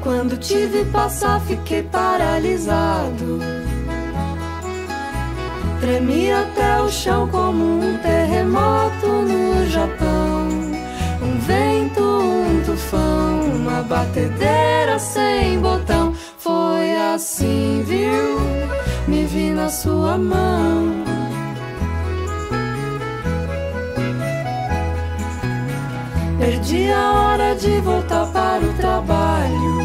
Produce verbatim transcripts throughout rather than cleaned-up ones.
Quando te vi passar, fiquei paralisado. Tremi até o chão como um terremoto no Japão. Um vento, um tufão, uma batedeira sem botão. Foi assim, viu? Me vi na sua mão. Perdi a hora de voltar para o trabalho.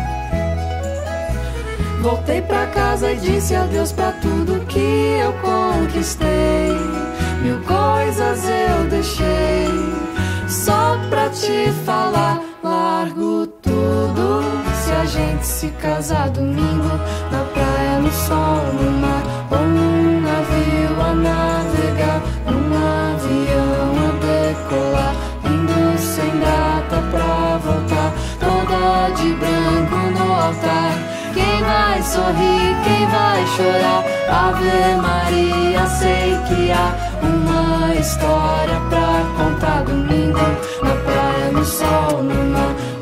Voltei pra casa e disse adeus pra tudo que eu conquistei. Mil coisas eu deixei só pra te falar. Largo tudo se a gente se casar domingo, na praia, no sol, no mar, ou num navio a navegar, num avião a decolar, indo sem data pra voltar, toda de branco no altar. Quem vai sorrir, quem vai chorar? Ave Maria, sei que há uma história pra contar domingo, na praia, no sol, no mar,